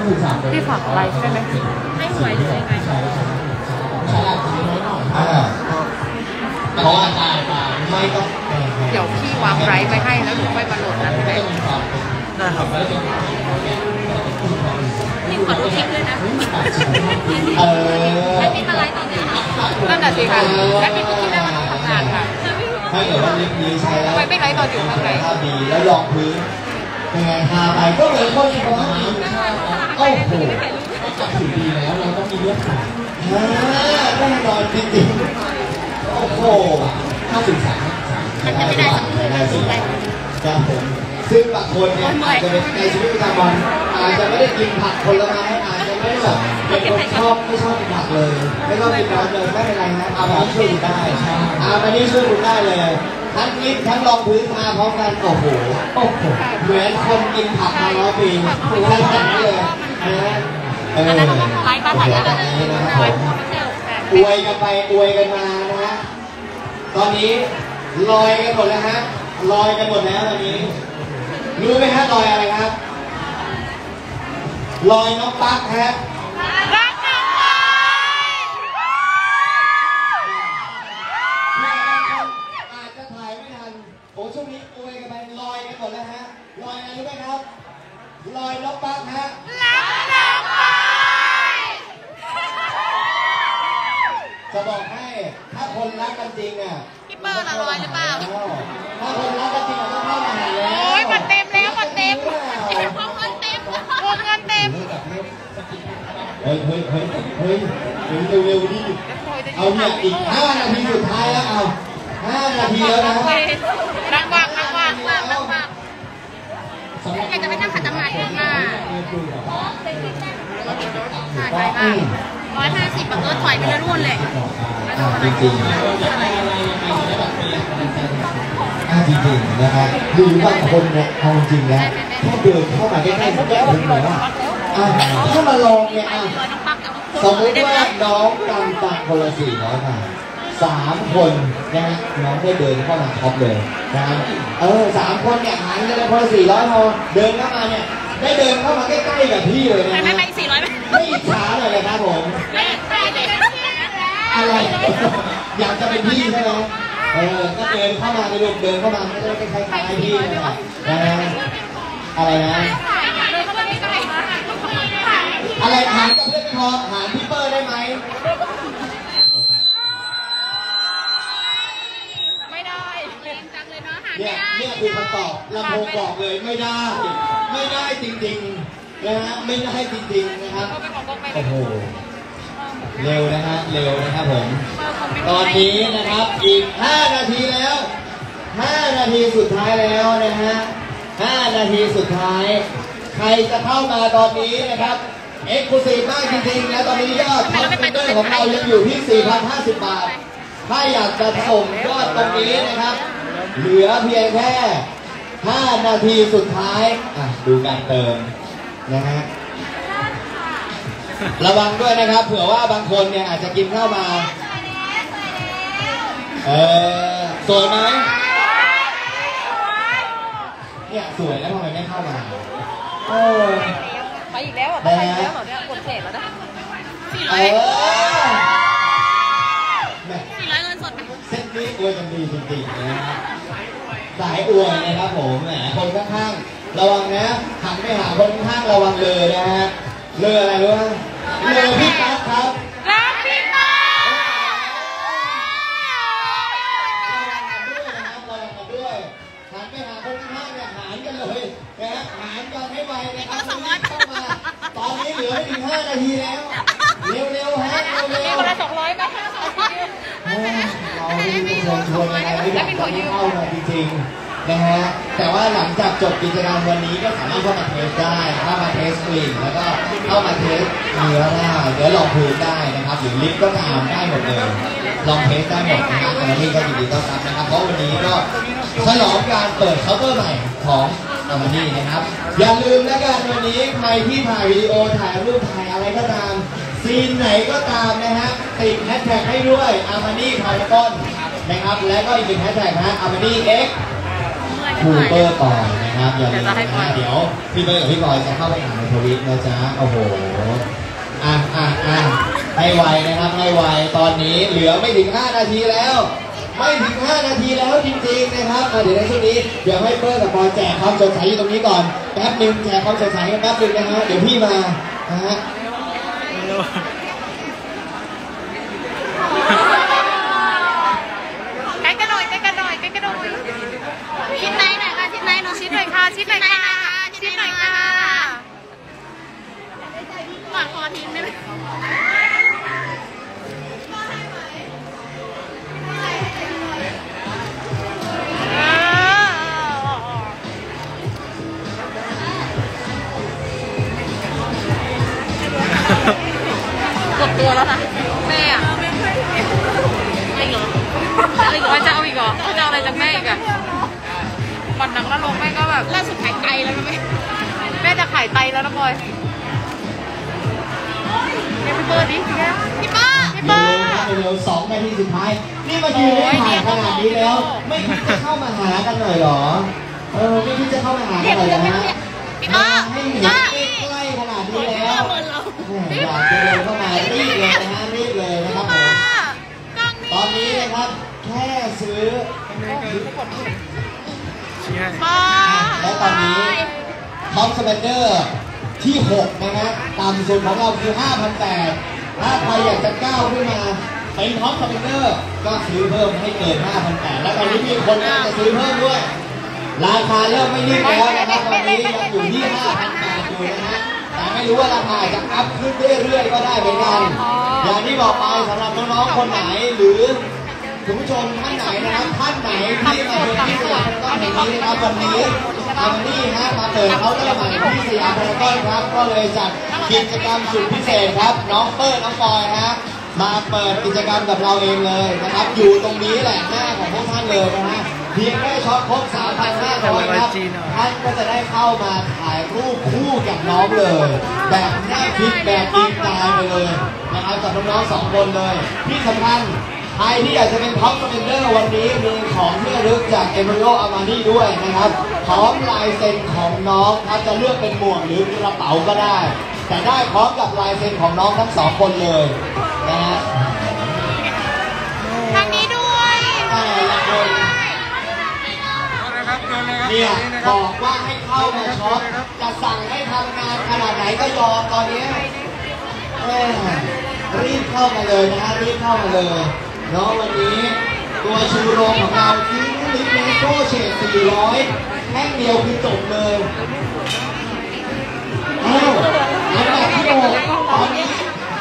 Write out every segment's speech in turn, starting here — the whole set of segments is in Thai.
พี่ฝากอะไรใช่ไหมให้หวยหรือยังไงเพราะว่าไม่ต้องเดี๋ยวพี่วางไลฟ์ไปให้แล้วหนูค่อยมาโหลดนะใช่ไหมนะครับพี่ขอดูคลิปด้วยนะแอดมินมาไลฟ์ตอนไหนนั่นแหะสิค่ะแอดมินคิดได้ว่าต้องทำงานค่ะถ้าเกิดว่ารีใช้แล้วไม่ไลฟ์ตอนอยู่ข้างในดีแล้วลองพื้นยังไงทาไปก็เหมือนคนที่เขาทำโอ้โหจับผิวดีแล้วเราต้องมีเลือดขาวแน่นอนจริงๆโอ้โหเข้าถึงสายไม่ได้สิครับผมซึ่งบางคนเนี่ยอาจจะเป็นในชีวิตประจำวันอาจจะไม่ได้กินผักผลไม้อาจจะไม่ได้แบบเป็นคนไม่ชอบกินผักเลยไม่ชอบกินน้ำเลยไม่เป็นไรนะอามานี่ช่วยคุณได้อามานี่ช่วยคุณได้เลยทั้งลิฟทั้งรองพื้นมาพร้อมกันโอ้โหเหมือนคนกินผักมา100 ปีขนาดนั้นเลยนะไลฟ์บ้านไหนกันนี้นะครับอวยกันไปอวยกันมานะฮะตอนนี้ลอยกันหมดแล้วฮะลอยกันหมดแล้วตอนนี้รู้ไหมฮะลอยอะไรครับลอยน้องปั๊กฮะรักน้องปั๊กอาจจะถ่ายไม่ทันโอ้ช่วงนี้อวยกันไปลอยกันหมดแล้วฮะลอยอะไรรู้ไหมครับลอยน้องปั๊กฮะรักน้องปั๊กจะบอกให้ถ้าคนรักกันจริงอ่ะพี่เปิ้ลลอยหรือเปล่าถ้าคนรักกันจริงต้องเข้ามาหาแล้วโอ้ยมันเต็มแล้วมันเต็มเงินเต็มเฮ้ยเร็วดิเอาเนี่ยอีก5 นาทีสุดท้ายแล้วเอา5 นาทีแล้วนะนั่งว่างอยากจะไปนั่งขัดจังหวะข้างหน้าถ่ายไปบ้าง150แบบถอยไปแล้วรุ่นเลยจริงนะครับหรือบางคนเนี่ยเอาจริงแล้วถ้าเดินเข้ามาใกล้ๆก็ได้ถึงเลยว่าถ้ามาลองเนี่ยสมมติว่าน้องกำตังคนละ400 บาท3 คนนะฮะน้องได้เดินเข้ามาท็อปเลยนะ3 คนเนี่ยหารกันคนละ400พอเดินเข้ามาเนี่ยได้เดินเข้ามาใกล้ๆกับพี่เลยนะไม่400 ไม่อิจฉาเลยครับผมอะไรอยากจะเป็นพี่ใช่ไหมก็เดินเข้ามาในลูกเดินเข้ามาไม่ได้คล้ายๆพี่นะอะไรนะอะไรหารกับเพื่อนพอหารพี่เปอร์ได้ไหมไม่ได้จังเลยเนาะหารเนี่ยคือคำตอบลำโพงบอกเลยไม่ได้จริงๆนะฮะไม่ได้จริงๆนะครับโอ้โหเร็วนะครับผมตอนนี้นะครับอีก5 นาทีแล้ว5 นาทีสุดท้ายแล้วนะฮะ5 นาทีสุดท้ายใครจะเข้ามาตอนนี้นะครับเอ็กซ์คลูซีฟมากจริงๆและตอนนี้ยอดท็อปสเปนเดอร์ของเรายังอยู่ที่ 4,050 บาทถ้าอยากจะส่งยอดตรงนี้นะครับเหลือเพียงแค่5 นาทีสุดท้ายดูการเติมนะฮะระวังด้วยนะครับเผื่อว่าบางคนเนี่ยอาจจะกินข้าวมาสวยไหมเนี่ยสวยแล้วทำไมไม่เข้ามาไปอีกแล้วไปอีกแล้วเนี่ยกดเสร็จแล้วนะ400เงินสดเส้นนี้อวยกันดีจริงๆนะครับสายอวยนะครับผมแหมคนข้างๆระวังนะหันไปหาคนข้างๆระวังเลยนะฮะเลยอะไรรู้ไหมเลยพี่ปั๊กครับรักพี่ปั๊กระวังกันด้วยหันไปหาคนข้างเนี่ยหารกันเลยนะหารกันให้ไวนะครับเข้ามาตอนนี้เหลือไม่ถึง5 นาทีแล้วเร็วฮะเร็วคนละ200ไหมเราชวนอะไรไม่อยากจะเข้ามาจริงๆนะฮะแต่ว่าหลังจากจบกิจกรรมวันนี้ก็สามารถเข้ามาเทสได้เข้ามาเทสกลิ่นแล้วก็เข้ามาเทสเนื้อได้เดี๋ยวลองพื้นได้นะครับหรือลิฟต์ก็ตามได้หมดเลยลองเทสได้หมดนะครับอันนี้ก็ยินดีต้อนรับนะครับเพราะวันนี้ก็ฉลองการเปิดเคาน์เตอร์ใหม่ของอามานี่นะครับอย่าลืมนะกันวันนี้ใครที่ถ่ายวิดีโอถ่ายรูปถ่ายอะไรก็ตามซีนไหนก็ตามนะฮะติดแฮชแท็กให้ด้วยอามานี่พารากอนนะครับและก็อีก1 แฮชแท็กนะอามานี่ X ครูเปอร์ก่อนนะครับอย่าลืมนะเดี๋ยวพี่เปอร์กับพี่บอยจะเข้าไปอ่านในทวิตนะจ๊ะโอ้โหให้ไวนะครับให้ไวตอนนี้เหลือไม่ถึง5 นาทีแล้วไม่ถึง5 นาทีแล้วจริงๆนะครับเดี๋ยวในช่วงนี้เดี๋ยวให้เปอร์กับบอยแจกความสดใสอยู่ตรงนี้ก่อนแป๊บนึงแจกความสดใสกันแป๊บนึงนะฮะเดี๋ยวพี่มานะฮะใกล้กันหน่อยใกล้กันหน่อยใกล้กันหน่อยชิดไหนหน่อยค่ะชิดไหนหนูชิดหน่อยค่ะชิดหน่อยค่ะชิดหน่อยค่ะหวานคอทิ้งได้ไหมกดตัวแล้วนะแม่อะไม่เหรอว่าจะเอาอีกเหรอจะเอาอะไรจากแม่อีกอะวันนักแล้วลงแม่ก็แบบล่าสุดขายไตแล้วนะแม่จะขายไตแล้วนะบอยพี่เบิร์ดดิพี่เบิร์ดพี่เบิร์ดเร็ว2 นาทีสุดท้ายนี่มายืนได้ถ่ายขนาดนี้แล้วไม่คิดจะเข้ามาหากันหน่อยหรอไม่คิดจะเข้ามาหากันหน่อยนะฮะพี่เบิร์ดให้เห็นใกล้ขนาดนี้แล้วอยากจะเดินเข้ามารีบเลยนะฮะรีบเลยนะครับผมตอนนี้นะครับแค่ซื้อและตอนนี้ท็อปสเปนเดอร์ที่6นะฮะต่ำสุดของเราคือ 5,800 ถ้าใครอยากจะก้าวขึ้นมาเป็นท็อปสเปนเดอร์ก็ซื้อเพิ่มให้เกิน 5,800 แล้วตอนนี้มีคนจะซื้อเพิ่มด้วยราคาเริ่มไม่นิ่งแล้วนะครับตอนนี้ยังอยู่ที่ 5,800 อยู่นะฮะแต่ไม่รู้ว่าราคาจะอัพขึ้นเรื่อยๆก็ได้เหมือนกันอย่างที่บอกไปสำหรับน้องๆคนไหนหรือคุณผู้ชมท่านไหนนะครับท่านไหนที่มาดูที่สยามพารากอนแห่งนี้นะครับวันนี้มาเปิดเขาน์เตอร์ใหม่ที่สยามพารากอนครับก็เลยจัดกิจกรรมสุดพิเศษครับน้องเปิ้ลน้องปอยฮะมาเปิดกิจกรรมกับเราเองเลยนะครับอยู่ตรงนี้แหละหน้าของพวกท่านเลยนะฮะเพียงแค่ช็อปครบ 3,500 ครับท่านก็จะได้เข้ามาถ่ายรูปคู่กับน้องเลยแบบแนบชิดแบบอินตายไปเลยนะครับกับน้องๆ2 คนเลยที่สำคัญใครที่อยากจะเป็นท็อปสเปนเดอร์วันนี้มีของที่ระลึกจากเอเมอรัลอามานี่ด้วยนะครับพร้อมลายเซ็นของน้องครับจะเลือกเป็นหมวกหรือกระเป๋าก็ได้แต่ได้พร้อมกับลายเซ็นของน้องทั้ง2 คนเลยนะฮะทางนี้ด้วยแต่ละคนเนี่ยบอกว่าให้เข้ามาช็อปจะสั่งให้ทำงานขนาดไหนก็ยอมตอนนี้รีบเข้ามาเลยนะฮะรีบเข้ามาเลยเนาะวันนี้ตัวชูโรงของเราคือลิเมโก้เฉด400แท่งเดียวคือจบเลยอันดับที่6ตอนนี้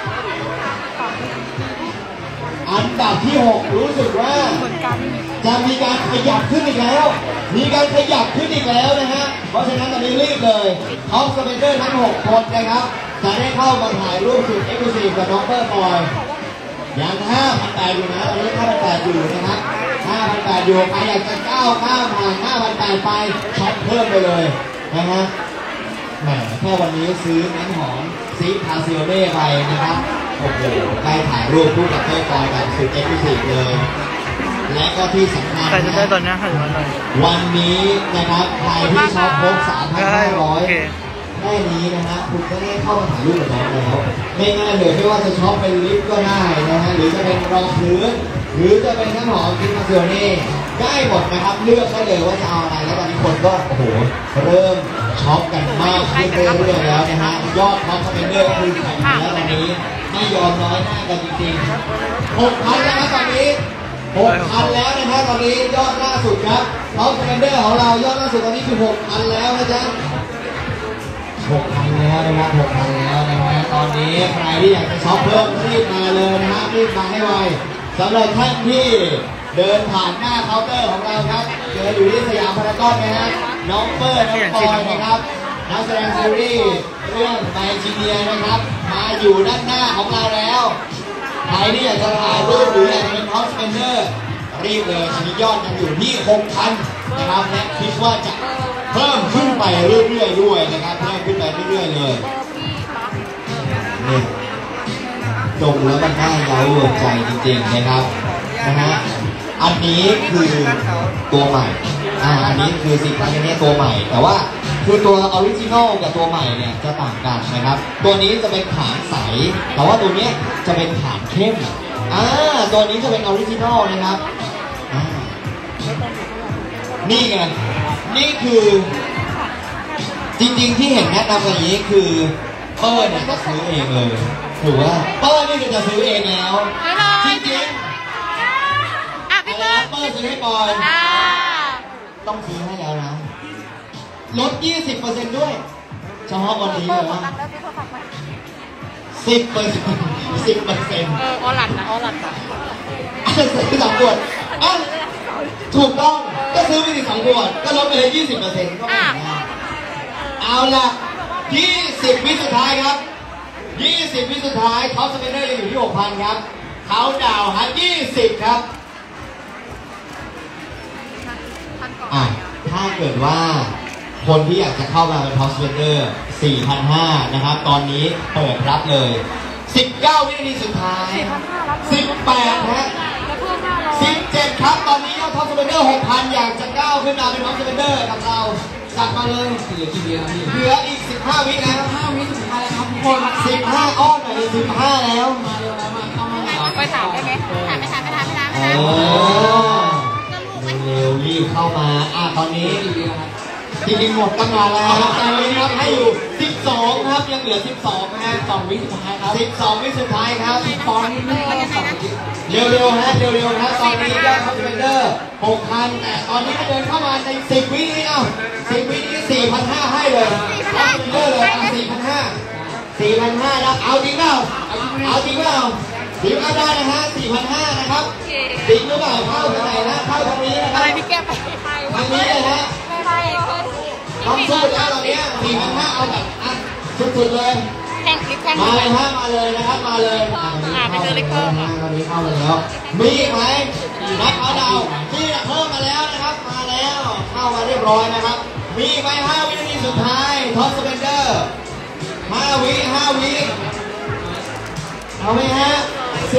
อันดับที่6รู้สึกว่าจะมีการขยับขึ้นอีกแล้วมีการขยับขึ้นอีกแล้วนะฮะเพราะฉะนั้นตอนนี้รีบเลยท็อปสเปนเดอร์ทั้ง6 คนนะครับจะได้เข้ามาถ่ายรูปสุดเอ็กซ์คลูซีฟกับน้องเปิ้ลบอยยัง 5,800 อยู่นะตอนนี้ 5,800 อยู่นะครับ 5,800 อยู่ใครอยากจะก้าวข้ามผ่าน 5,800 ไปช็อปเพิ่มไปเลยนะฮะแหมแค่วันนี้ซื้อน้ำหอมซีพาซิโอเน่ไปนะครับโอ้โหได้ถ่ายรูปคู่กับเปิ้ลบอยแบบสุดเอ็กซ์คลูซีฟเลยและก็ที่สำคัญนะวันนี้นะครับใครที่ช็อปครบ 3,500 แค่นี้นะฮะคุณก็ได้เข้ามาถ่ายรูปกับน้องแล้วไม่ง่ายเลยไม่ว่าจะช็อปเป็นลิฟต์ก็ได้นะฮะหรือจะเป็นรองพื้นหรือจะเป็นน้ำหอมคิมมาเซลเน่ได้หมดนะครับเลือกได้เลยว่าจะเอาอะไรแล้วตอนนี้คนก็โอ้โหเริ่มช็อปกันมากขึ้นเรื่อยๆแล้วนะฮะยอดท็อปสเปนเดอร์คือแข่งแล้วตอนนี้ไม่ยอมน้อยหน้ากันจริงๆ 6,000 แล้วนะตอนนี้ 6,000 แล้วนะฮะตอนนี้ยอดล่าสุดครับท็อปสเปนเดอร์ของเรายอดล่าสุดตอนนี้คือ 6,000 แล้วนะจ๊ะ6,000 แล้วนะครับ 6,000 แล้วนะฮะตอนนี้ใครที่อยากจะช็อปเพิ่มรีบมาเลยนะฮะรีบมาให้ไวสำหรับท่านที่เดินผ่านหน้าเคาน์เตอร์ของเราครับเจออยู่ที่สยามพารากอนนะฮะน้องเปิ้ลน้องปอยนะครับนักแสดงซีรีส์เรื่องไมจีเนียนะครับมาอยู่ด้านหน้าของเราแล้วใครที่อยากจะถ่ายรูปหรืออยากจะเป็นท็อปสเปนเดอร์รีบเลยตอนนี้ยอดยังอยู่ที่ 6,000 นะครับและคิดว่าจะเพิ่มขึ้นไปเรื่อยๆด้วยนะครับเพิ่มขึ้นไปเรื่อยๆเลยนี่จงแล้วมันน่าเย้ายวนใจจริงๆนะครับนะฮะอันนี้คือตัวใหม่อันนี้คือสีคาเนเน่ตัวใหม่แต่ว่าคือตัวออริจินอลกับตัวใหม่เนี่ยจะต่างกันนะครับตัวนี้จะเป็นฐานใสแต่ว่าตัวนี้จะเป็นฐานเข้มตัวนี้จะเป็นออริจินอลนะครับนี่ไงนี่คือจริงๆที่เห็นแนะนำอย่างนี้คือเปิ้ลเนี่ยจะซื้อเองเลยถือว่าเปิ้ลนี่คือจะซื้อเองแล้วจริงๆพี่เปิ้ลซื้อให้ปอยต้องซื้อให้แล้วนะลด 20% ด้วยเฉพาะวันนี้เลยนะ10% ออหลัดนะออหลัดนะซื้อ2 ขวดถูกต้องก็ซื้อไป2 ขวดก็ลดไปเลย 20% ก็ไม่แน่เอาล่ะ20 วิสุดท้ายครับ20 วิสุดท้ายท็อปสเปนเดอร์ยังอยู่ที่ 6,000 ครับเขาดาวฮะ20 ครับถ้าเกิดว่าคนที่อยากจะเข้ามาเป็นท็อปสเปนเดอร์ 4,500 นะครับตอนนี้เปิดรับเลย19 วินาทีสุดท้าย18 ฮะ17 ครับตอนนี้ยอดท็อปสเปนเดอร์ 6,000 อยากจะก้าวขึ้นมาเป็นท็อปสเปนเดอร์กับเราจัดมาเลยเหลือกี่วินาทีเหลืออีก15 วิแล้ว5 วิสุดท้ายแล้วครับทุกคน15อ้อนหน่อย15แล้วมาเร็วแล้วมาเข้ามาไปถามได้ไหมถามไม่ถามเร็วรีบเข้ามาตอนนี้จริงๆหมดตั้งนานแล้วครับตอนนี้ครับให้อยู่12ครับยังเหลือ12นะฮะ2 วิสุดท้ายครับ12 วิสุดท้ายครับตอนนี้เร็วๆฮะเร็วๆครับตอนนี้ยอดท็อปสเปนเดอร์ 6,000 แต่ตอนนี้เดินเข้ามาใน10 วินี้10 วินี้ 4,500 ให้เลยท็อปสเปนเดอร์เลย4,500แล้วเอาจริงเปล่าทีมก็ได้นะฮะ 4,500 นะครับจริงหรือเปล่าเข้าทางไหนนะเข้าทางนี้นะครับอะไรพี่แก้ไปทางนี้เลยฮะต้องสู้แล้วตอนนี้ 4,500 เอาแบบสุดๆเลยมาเลยฮะมาเลยนะครับมาเลยไปเจอเล็กเพิ่มตอนนี้เข้ามาแล้วมีไหมนักเอาดาวที่เพิ่มมาแล้วนะครับมาแล้วเข้ามาเรียบร้อยนะครับมีไหม5 วินาทีสุดท้ายท็อปสเปนเดอร์5 วิเอาไหมฮะ4 3 2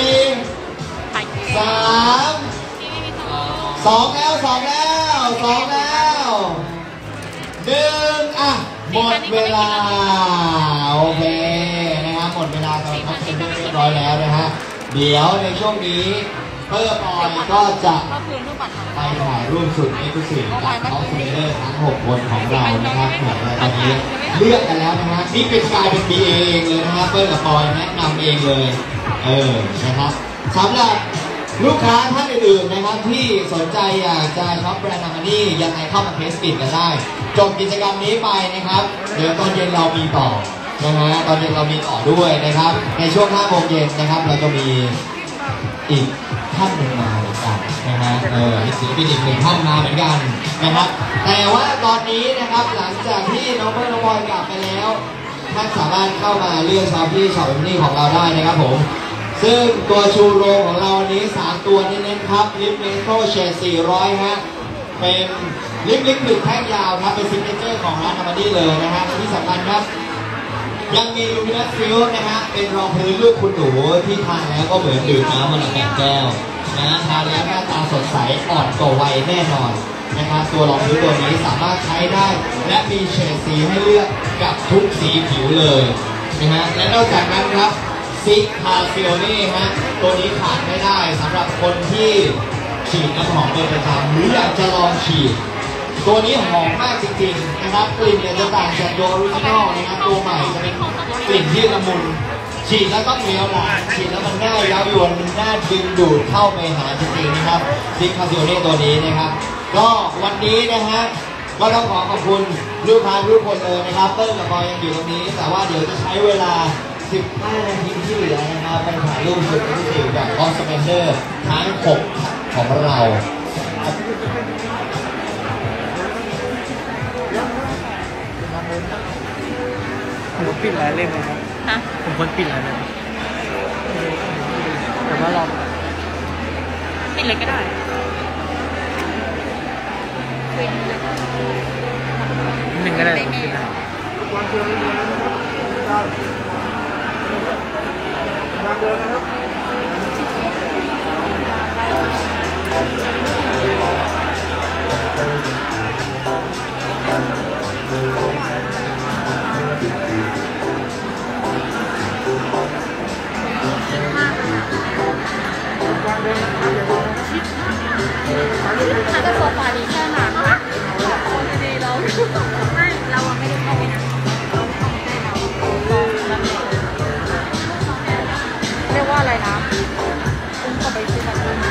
แล้ว1หมดเวลาโอเคนะครับหมดเวลาเราทำเสร็จเรียบร้อยแล้วนะฮะเดี๋ยวในช่วงนี้เพิ่มปอยก็จะไปถ่ายรูปสุดเอ็กซ์คลูซีฟกับท็อปสเปนเดอร์ทั้ง6 คนของเรานะครับเหมือนตอนนี้เลือกกันแล้วนะฮะนี่เป็นกลายเป็น BA เองเลยนะครับเพิ่มกับปอยแนะนำเองเลยนะครับสำหรับลูกค้าท่านอื่นๆนะครับที่สนใจอยากจะช็อปแบรนด์นามานี่ยังไงเข้ามาเทสปิดกันได้จบกิจกรรมนี้ไปนะครับเดี๋ยวตอนเย็นเรามีต่อนะฮะตอนเย็นเรามีต่อด้วยนะครับในช่วง 5 โมงเย็นนะครับเราจะมีอีกท่านหนึ่งมาเหมือนกันนะฮะมีศิลปินอีก1 ท่านมาเหมือนกันนะครับแต่ว่าตอนนี้นะครับหลังจากที่น้องเปิ้ลน้องบอยกลับไปแล้วท่านสามารถเข้ามาเลือกช็อปที่ช็อปนี่ของเราได้นะครับผมซึ่งตัวชูโรงของเราวันนี้3 ตัวเน้นๆครับลิปเมโทรเชด400ฮะเป็นลิปลิควิดแท่งยาวครับเป็นซิกเนเจอร์ของร้านนามานี่เลยนะฮะที่สำคัญครับยังมีลูมินัสฟิลนะฮะเป็นรองพื้นลูกคุณหนูที่ทานแล้วก็เหมือนดื่มน้ำมันแบบแก้วนะทานแล้วหน้าตาสดใสอ่อนกว่าวัยแน่นอนนะครับตัวรองพื้นตัวนี้สามารถใช้ได้และมีเฉดสีให้เลือกกับทุกสีผิวเลยนะฮะและนอกจากนั้นครับซิคาฟิโอนี่ฮะตัวนี้ขาดไม่ได้สำหรับคนที่ฉีดน้ำหอมเป็นประจำหรืออยากจะลองฉีดตัวนี้หอมมากจริงๆนะครับกลิ่นเนี่ยจะต่างจากตัวออริจินอลนะครับตัวใหม่จะเป็นกลิ่นที่ละมุนฉีดแล้วต้องเหนียวหนะฉีดแล้วมันง่ายเย้ายวนน่าดึงดูดเข้าไปหาจริงๆนะครับซิคาฟิโอนี่ตัวนี้นะครับก็วันนี้นะฮะก็ต้องขอบคุณลูกค้าทุกคนเลยนะครับเติ้ลกับบอยยังอยู่ตรงนี้แต่ว่าเดี๋ยวจะใช้เวลา15 นาทีที่เหลือนะครับไปถ่ายรูปสุดพิเศษแบบออสเปนเดอร์ทั้ง6ของเราผมปิดหลายเล่มเลยครับผมคนปิดหลายเล่มแต่ว่าเราปิดเลยก็ได้หนึ่งก็ได้ผมปิดได้เดินนะครับถ้าจะโซฟาดีแค่ไหนนะคนดีเราไม่เราไม่ได้เข้าไปนะเรียกว่าอะไรนะคุณก็ไปซื้อแบบนี้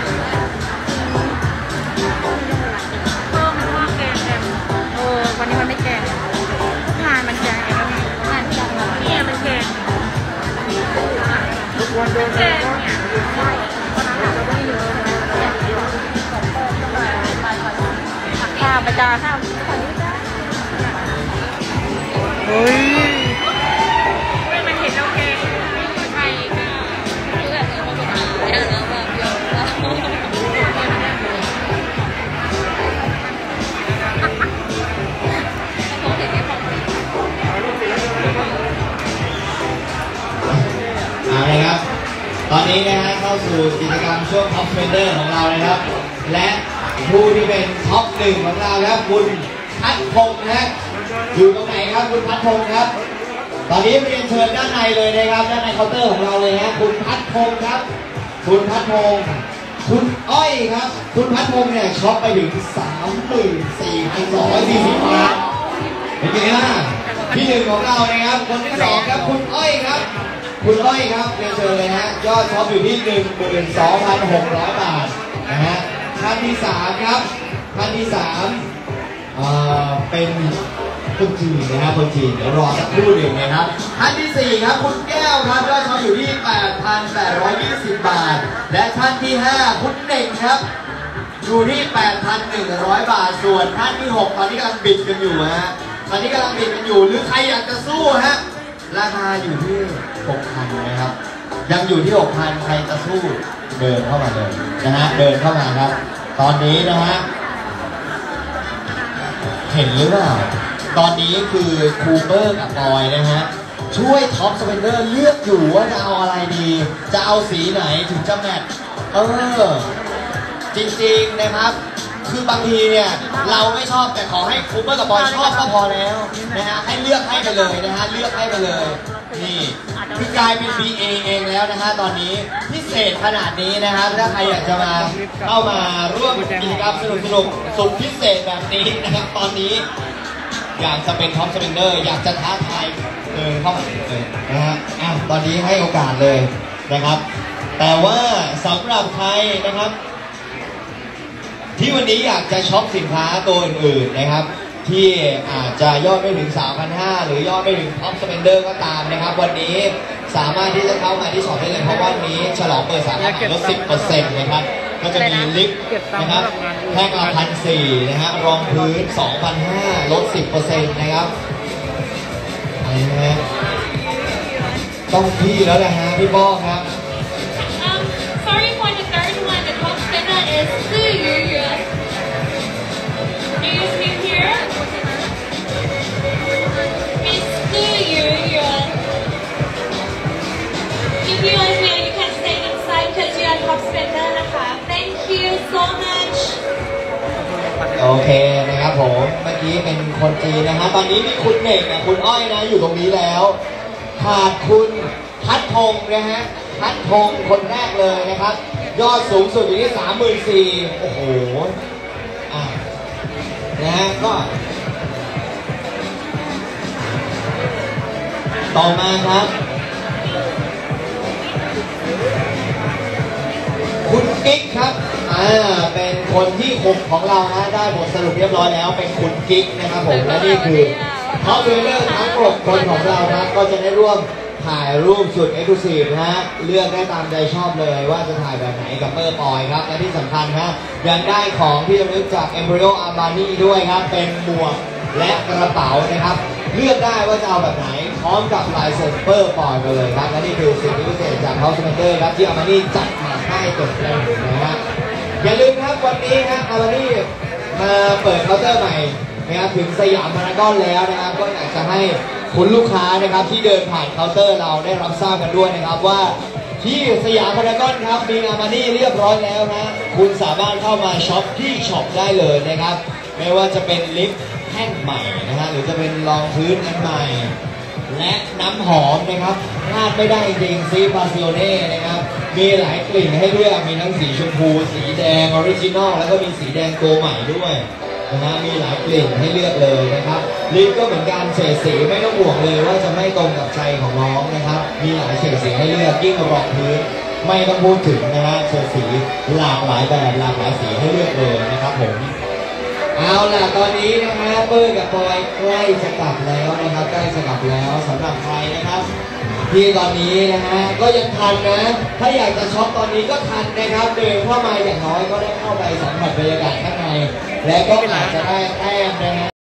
มันว่าแกงวันนี้มันไม่แกงงานมันแกงงานจังเนี่ยมันแกงแกงเนี่ยใช่วันนั้นเราไม่เยอะข้าวประจาข้าวเฮ้ยมันเห็นเราแกงใช่ค่ะคือแบบมันเป็นอะไรนะแบบเยอะแล้วเอาเลยครับตอนนี้นะฮะเข้าสู่กิจกรรมช่วงท็อปเทรนเดอร์ของเรานะครับและผู้ที่เป็นท็อป1ของเราครับคุณพัฒพงศ์นะฮะอยู่ตรงไหนครับคุณพัฒพงศ์ครับตอนนี้เรียนเชิญด้านในเลยนะครับด้านในเคาน์เตอร์ของเราเลยฮะคุณพัฒพงศ์ครับคุณพัฒพงศ์คุณอ้อยครับคุณพัฒพงศ์เนี่ยช็อปไปถึง 34,240 บาทเป็นไงล่ะที่1ของเรานะครับคนที่2ครับคุณอ้อยครับคุณอ้อยครับเรียนเชิญเลยฮะยอดช็อปอยู่ที่ 12,600 บาทนะฮะท่านที่3ครับท่านที่3เป็นคนจีนนะครับคนจีนเดี๋ยวรอสักครู่หนึ่งนะครับท่านที่4ครับคุณแก้วครับยอดช็อปอยู่ที่ 8,820 บาทและท่านที่5คุณเน่งครับอยู่ที่ 8,100 บาทส่วนท่านที่6ตอนนี้กำลังบิดกันอยู่ฮะตอนนี้กำลังบิดกันอยู่หรือใครอยากจะสู้ฮะราคาอยู่ที่ 6,000 นะครับยังอยู่ที่ 6,000 ใครจะสู้เดินเข้ามาเลยนะฮะเดินเข้ามาครับตอนนี้นะฮะเห็นหรือเปล่าตอนนี้คือคูเปอร์กับบอยนะฮะช่วยท็อปสเปนเดอร์เลือกอยู่ว่าจะเอาอะไรดีจะเอาสีไหนถึงจะแมทจริงๆนะครับคือบางทีเนี่ยเราไม่ชอบแต่ขอให้คูเปอร์กับบอยชอบก็พอแล้วนะฮะให้เลือกให้ไปเลยนะฮะเลือกให้ไปเลยนี่คือกลายเป็น BA เองแล้วนะฮะตอนนี้พิเศษขนาดนี้นะครับถ้าใครอยากจะมาเข้ามาร่วมกิจกรรมสนุกๆสุดพิเศษแบบนี้นะครับตอนนี้อยากจะเป็นท็อปสเปนเดอร์อยากจะท้าทายเข้ามาเลยนะฮะตอนนี้ให้โอกาสเลยนะครับแต่ว่าสำหรับใครนะครับที่วันนี้อยากจะช็อปสินค้าตัวอื่นๆนะครับที่อาจจะยอดไม่ถึง 3,500 หรือยอดไม่ถึงท็อปสเปนเดอร์ก็ตามนะครับวันนี้สามารถที่จะเข้ามาที่ช็อปได้เลยเพราะว่าวันนี้ฉลองเปิดสาขาลด 10% นะครับก็จะมีลิฟต์นะครับแท่งละ 1,400 นะฮะรองพื้น 2,500 ลด 10% นะครับอะไรนะฮะต้องพี่แล้วนะฮะพี่ป้อครับ Sorry for the third one. The top spinner is Su Yu. Do you see here? It's Su Yu. If you want to, you can stay inside because you are top spinner. Thank you so much. โอเคนะครับผมเมื่อกี้เป็นคนจีนนะฮะตอนนี้มีคุณเน่งกับคุณอ้อยนะอยู่ตรงนี้แล้วขาดคุณพัฒพงศ์นะฮะพัฒพงศ์คนแรกเลยนะครับยอดสูงสุดอยู่ที่ 34,000 โอ้โหนะฮะก็ต่อมาครับคุณกิ๊กครับเป็นคนที่6ของเรานะได้บทสรุปเรียบร้อยแล้วเป็นคุณกิ๊กนะครับผมและนี่คือท็อปเทรนเนอร์ทั้ง6คนของเราครับก็จะได้ร่วมถ่ายรูปสุด Exclusive นะฮะเลือกได้ตามใจชอบเลยว่าจะถ่ายแบบไหนกับเมอร์ปอยครับและที่สำคัญฮะยังได้ของที่ระลึกจาก Emporio Armani ด้วยครับเป็นหมวกและกระเป๋านะครับเลือกได้ว่าจะเอาแบบไหนพร้อมกับลายเซ็นเปอร์ปอยไปเลยครับและนี่คือสิ่งที่พิเศษจากHouse Makerครับที่ Armani จัดมาให้เต็มเลยนะฮะอย่าลืมครับวันนี้ฮะArmaniมาเปิดเคาน์เตอร์ใหม่นะครับถึงสยามพารากอนแล้วนะครับก็อยากจะให้คุณลูกค้านะครับที่เดินผ่านเคาน์เตอร์เราได้รับทราบกันด้วยนะครับว่าที่สยามพารากอนครับมีArmaniเรียบร้อยแล้วนะคุณสามารถเข้ามาช็อปที่ช็อปได้เลยนะครับไม่ว่าจะเป็นลิปแท่งใหม่นะฮะหรือจะเป็นรองพื้นอันใหม่ และน้ำหอมนะครับพลาดไม่ได้จริงซีพาซิโอเน่นะครับมีหลายกลิ่นให้เลือกมีทั้งสีชมพูสีแดงออริจินอลแล้วก็มีสีแดงตัวใหม่ด้วยนะฮะมีหลายกลิ่นให้เลือกเลยนะครับลิปก็เหมือนกันเฉดสีไม่ต้องห่วงเลยว่าจะไม่ตรงกับใจของน้องนะครับมีหลายเฉดสีให้เลือกยิ่งรองพื้นไม่ต้องพูดถึงนะฮะเฉดสีหลากหลายแบบหลากหลายสีให้เลือกเลยนะครับผมเอาล่ะตอนนี้นะฮะเปิ้ลกับปอยใกล้จะกลับแล้วนะครับใกล้จะกลับแล้วสำหรับใครนะครับที่ตอนนี้นะฮะก็ยังทันนะถ้าอยากจะช็อปตอนนี้ก็ทันนะครับเดินเข้ามาอย่างน้อยก็ได้เข้าไปสัมผัสบรรยากาศข้างในและก็อาจจะได้แต้มนะฮะ